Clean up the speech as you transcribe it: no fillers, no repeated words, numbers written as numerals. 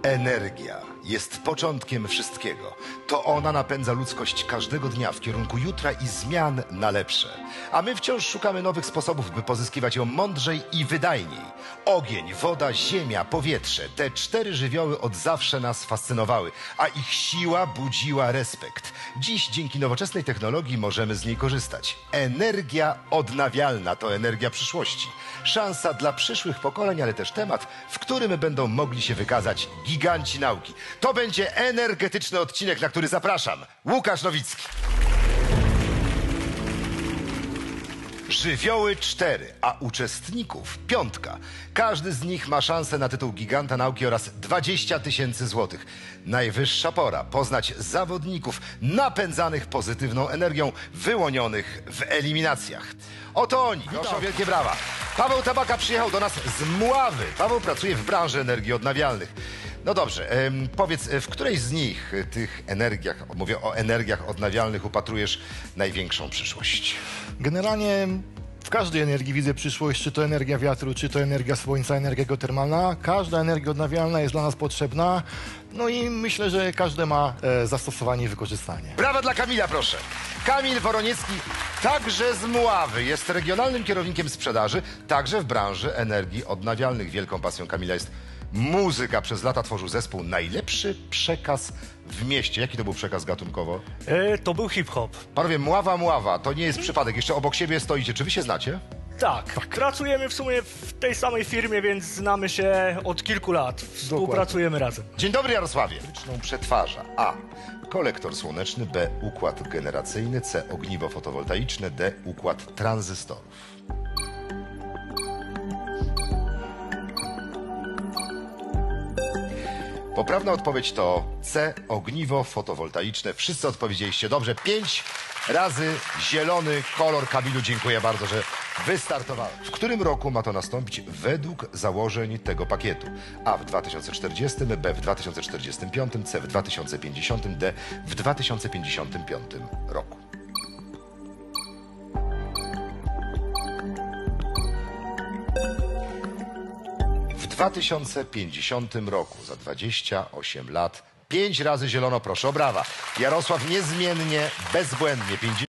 Energia jest początkiem wszystkiego. To ona napędza ludzkość każdego dnia w kierunku jutra i zmian na lepsze. A my wciąż szukamy nowych sposobów, by pozyskiwać ją mądrzej i wydajniej. Ogień, woda, ziemia, powietrze. Te 4 żywioły od zawsze nas fascynowały, a ich siła budziła respekt. Dziś dzięki nowoczesnej technologii możemy z niej korzystać. Energia odnawialna to energia przyszłości. Szansa dla przyszłych pokoleń, ale też temat, w którym będą mogli się wykazać giganci nauki. To będzie energetyczny odcinek, na który zapraszam. Łukasz Nowicki. Żywioły 4, a uczestników 5. Każdy z nich ma szansę na tytuł giganta nauki oraz 20 000 złotych. Najwyższa pora poznać zawodników napędzanych pozytywną energią, wyłonionych w eliminacjach. Oto oni, proszę o wielkie brawa. Paweł Tabaka przyjechał do nas z Mławy. Paweł pracuje w branży energii odnawialnych. No dobrze, powiedz, w której z nich, tych energiach, mówię o energiach odnawialnych, upatrujesz największą przyszłość? Generalnie w każdej energii widzę przyszłość, czy to energia wiatru, czy to energia słońca, energia geotermalna. Każda energia odnawialna jest dla nas potrzebna, no i myślę, że każdy ma zastosowanie i wykorzystanie. Brawa dla Kamila, proszę. Kamil Woroniecki, także z Mławy, jest regionalnym kierownikiem sprzedaży, także w branży energii odnawialnych. Wielką pasją Kamila jest muzyka. Przez lata tworzył zespół Najlepszy Przekaz w mieście. Jaki to był przekaz gatunkowo? To był hip-hop. Panowie, Mława, to nie jest przypadek. Jeszcze obok siebie stoicie. Czy wy się znacie? Tak, pracujemy w sumie w tej samej firmie, więc znamy się od kilku lat. Współpracujemy razem. Dzień dobry, Jarosławie. Przetwarza A. Kolektor słoneczny, B. Układ generacyjny, C. Ogniwo fotowoltaiczne, D. Układ tranzystorów. Poprawna odpowiedź to C. Ogniwo fotowoltaiczne. Wszyscy odpowiedzieliście dobrze. 5 razy zielony kolor. Kamilu, dziękuję bardzo, że wystartowałeś. W którym roku ma to nastąpić według założeń tego pakietu? A w 2040, B w 2045, C w 2050, D w 2055 roku. W 2050 roku, za 28 lat, 5 razy zielono, proszę o brawa. Jarosław niezmiennie, bezbłędnie, 50.